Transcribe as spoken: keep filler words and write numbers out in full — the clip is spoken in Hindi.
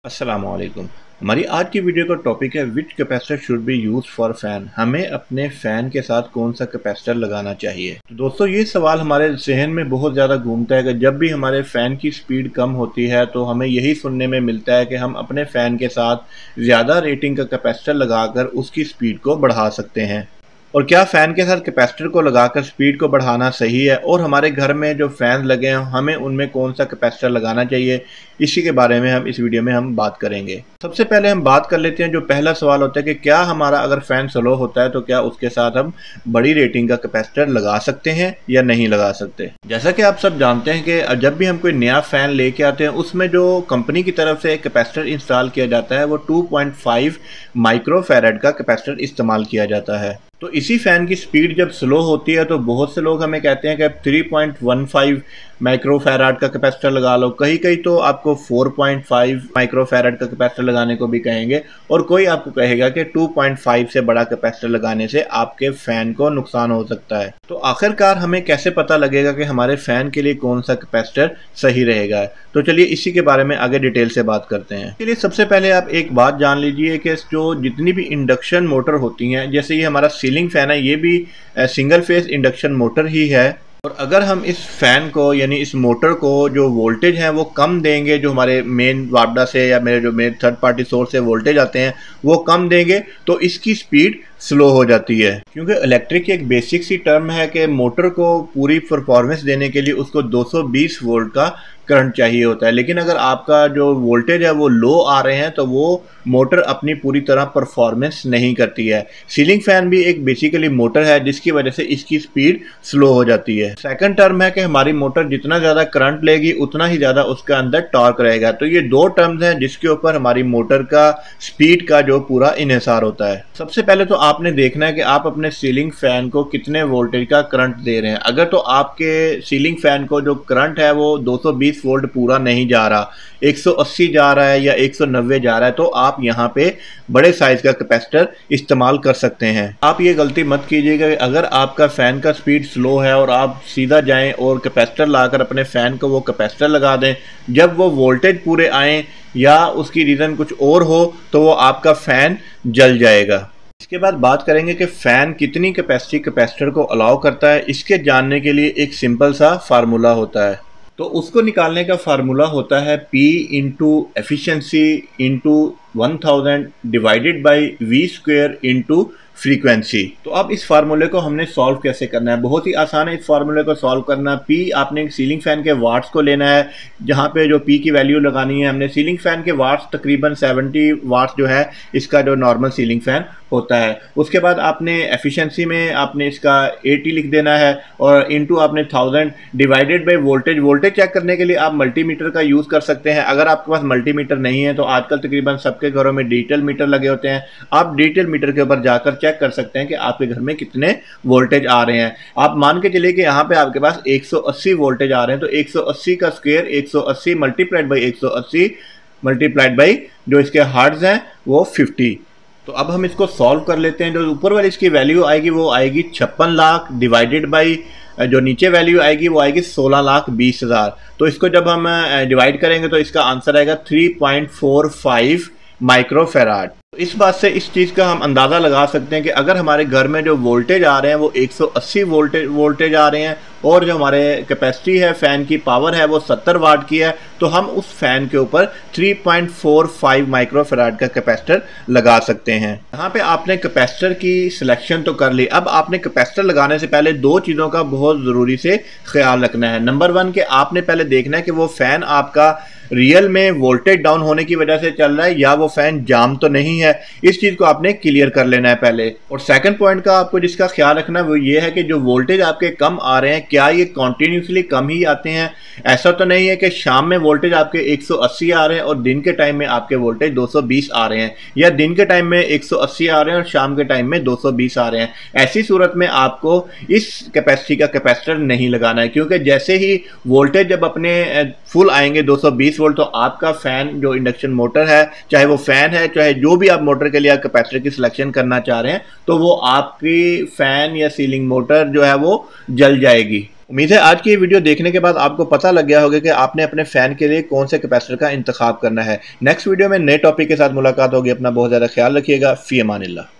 अस्सलामुअलैकुम। हमारी आज की वीडियो का टॉपिक है which capacitor should be use for fan. हमें अपने फ़ैन के साथ कौन सा कैपेसिटर लगाना चाहिए। तो दोस्तों ये सवाल हमारे जहन में बहुत ज़्यादा घूमता है कि जब भी हमारे फ़ैन की स्पीड कम होती है तो हमें यही सुनने में मिलता है कि हम अपने फ़ैन के साथ ज़्यादा रेटिंग का कैपेसिटर लगाकर उसकी स्पीड को बढ़ा सकते हैं। और क्या फ़ैन के साथ कैपेसिटर को लगाकर स्पीड को बढ़ाना सही है, और हमारे घर में जो फ़ैन लगे हैं हमें उनमें कौन सा कैपेसिटर लगाना चाहिए, इसी के बारे में हम इस वीडियो में हम बात करेंगे। सबसे पहले हम बात कर लेते हैं, जो पहला सवाल होता है कि क्या हमारा अगर फ़ैन स्लो होता है तो क्या उसके साथ हम बड़ी रेटिंग का कैपेसिटर लगा सकते हैं या नहीं लगा सकते। जैसा कि आप सब जानते हैं कि जब भी हम कोई नया फ़ैन लेके आते हैं उसमें जो कंपनी की तरफ से एक कैपेसिटर इंस्टॉल किया जाता है वो two point five micro farad का कैपेसिटर इस्तेमाल किया जाता है। तो इसी फ़ैन की स्पीड जब स्लो होती है तो बहुत से लोग हमें कहते हैं कि three point one five micro farad का कैपेसिटर लगा लो, कहीं कहीं तो आपको four point five micro farad का कैपेसिटर लगाने को भी कहेंगे, और कोई आपको कहेगा कि टू पॉइंट फाइव से बड़ा कैपेसिटर लगाने से आपके फ़ैन को नुकसान हो सकता है। तो आखिरकार हमें कैसे पता लगेगा कि हमारे फ़ैन के लिए कौन सा कैपेसिटर सही रहेगा। तो चलिए इसी के बारे में आगे डिटेल से बात करते हैं। इसके लिए सबसे पहले आप एक बात जान लीजिए कि जो जितनी भी इंडक्शन मोटर होती हैं, जैसे ये हमारा सीलिंग फ़ैन है, ये भी सिंगल फेज इंडक्शन मोटर ही है। और अगर हम इस फ़ैन को यानी इस मोटर को जो वोल्टेज है वो कम देंगे, जो हमारे मेन वापडा से या मेरे जो मेरे थर्ड पार्टी सोर्स से वोल्टेज आते हैं वो कम देंगे तो इसकी स्पीड स्लो हो जाती है। क्योंकि इलेक्ट्रिक की एक बेसिक सी टर्म है कि मोटर को पूरी परफॉर्मेंस देने के लिए उसको दो सौ बीस वोल्ट का करंट चाहिए होता है, लेकिन अगर आपका जो वोल्टेज है वो लो आ रहे हैं तो वो मोटर अपनी पूरी तरह परफॉर्मेंस नहीं करती है। सीलिंग फ़ैन भी एक बेसिकली मोटर है जिसकी वजह से इसकी स्पीड स्लो हो जाती है। सेकंड टर्म है कि हमारी मोटर जितना ज़्यादा करंट लेगी उतना ही ज़्यादा उसके अंदर टॉर्क रहेगा। तो ये दो टर्म्स हैं जिसके ऊपर हमारी मोटर का स्पीड का जो पूरा इन्हिसार होता है। सबसे पहले तो आपने देखना है कि आप अपने सीलिंग फ़ैन को कितने वोल्टेज का करंट दे रहे हैं। अगर तो आपके सीलिंग फ़ैन को जो करंट है वो दो सौ बीस वोल्ट पूरा नहीं जा रहा, एक सौ अस्सी जा रहा है या एक सौ नब्बे जा रहा है, तो आप यहाँ पे बड़े साइज का कैपेसिटर इस्तेमाल कर सकते हैं। आप ये गलती मत कीजिएगा, अगर आपका फ़ैन का स्पीड स्लो है और आप सीधा जाएं और कैपेसिटर लाकर अपने फ़ैन को वो कैपेसिटर लगा दें, जब वो वोल्टेज पूरे आए या उसकी रीज़न कुछ और हो तो वो आपका फ़ैन जल जाएगा। इसके बाद बात करेंगे कि फ़ैन कितनी कैपेसिटी कैपेसिटर को अलाउ करता है। इसके जानने के लिए एक सिंपल सा फार्मूला होता है, तो उसको निकालने का फार्मूला होता है P into efficiency into one thousand divided by V square into frequency. तो अब इस फार्मूले को हमने सॉल्व कैसे करना है, बहुत ही आसान है इस फार्मूले को सॉल्व करना। P आपने सीलिंग फ़ैन के वाट्स को लेना है, जहाँ पे जो P की वैल्यू लगानी है हमने सीलिंग फ़ैन के वाट्स तकरीबन सेवेंटी वाट्स जो है इसका जो नॉर्मल सीलिंग फ़ैन होता है। उसके बाद आपने एफिशिएंसी में आपने इसका एटी लिख देना है और इनटू आपने thousand divided by voltage. Voltage check करने के लिए आप मल्टीमीटर का यूज़ कर सकते हैं। अगर आपके पास मल्टीमीटर नहीं है तो आजकल तकरीबन सबके घरों में डिजिटल मीटर लगे होते हैं, आप डिजिटल मीटर के ऊपर जाकर चेक कर सकते हैं कि आपके घर में कितने वोल्टेज आ रहे हैं। आप मान के चलिए कि यहाँ पे आपके पास एक सौ अस्सी वोल्टेज आ रहे हैं, तो एक सौ अस्सी का स्क्वायर एक सौ अस्सी मल्टीप्लाइड बाई एक सौ अस्सी मल्टीप्लाइड बाई जो इसके हर्ट्ज हैं वो फिफ्टी। तो अब हम इसको सॉल्व कर लेते हैं। जो ऊपर वाली इसकी वैल्यू आएगी वो आएगी छप्पन लाख डिवाइडेड बाई जो नीचे वैल्यू आएगी वो आएगी सोलह लाख बीस हज़ार। तो इसको जब हम डिवाइड करेंगे तो इसका आंसर आएगा three point four five micro farad. तो इस बात से इस चीज़ का हम अंदाज़ा लगा सकते हैं कि अगर हमारे घर में जो वोल्टेज आ रहे हैं वो एक सौ अस्सी वोल्टेज वोल्टेज आ रहे हैं और जो हमारे कैपेसिटी है फ़ैन की पावर है वो सत्तर वाट की है, तो हम उस फ़ैन के ऊपर three point four five micro farad का कैपेसिटर लगा सकते हैं। यहाँ पे आपने कैपेसिटर की सिलेक्शन तो कर ली। अब आपने कैपेसिटर लगाने से पहले दो चीज़ों का बहुत ज़रूरी से ख्याल रखना है। नंबर वन कि आपने पहले देखना है कि वो फ़ैन आपका रियल में वोल्टेज डाउन होने की वजह से चल रहा है या वो फ़ैन जाम तो नहीं है। इस चीज़ को आपने क्लियर कर लेना है पहले। और सेकंड पॉइंट का आपको जिसका ख्याल रखना है वो ये है कि जो वोल्टेज आपके कम आ रहे हैं क्या ये कॉन्टीन्यूसली कम ही आते हैं। ऐसा तो नहीं है कि शाम में वोल्टेज आपके एक सौ अस्सी आ रहे हैं और दिन के टाइम में आपके वोल्टेज दो सौ बीस आ रहे हैं, या दिन के टाइम में एक सौ अस्सी आ रहे हैं और शाम के टाइम में दो सौ बीस आ रहे हैं। ऐसी सूरत में आपको इस कैपेसिटी का कैपेसिटर नहीं लगाना है, क्योंकि जैसे ही वोल्टेज जब अपने फुल आएंगे दो सौ बीस वोल्ट, तो आपका फ़ैन जो इंडक्शन मोटर है, चाहे वो फ़ैन है चाहे जो भी आप मोटर के लिए आप कैपेसिटर की सिलेक्शन करना चाह रहे हैं, तो वो आपकी फ़ैन या सीलिंग मोटर जो है वो जल जाएगी। उम्मीद है आज की ये वीडियो देखने के बाद आपको पता लग गया होगा कि आपने अपने फैन के लिए कौन से कैपेसिटर का इंतखाब करना है। नेक्स्ट वीडियो में नए टॉपिक के साथ मुलाकात होगी। अपना बहुत ज़्यादा ख्याल रखिएगा। फी अमानिल्लाह।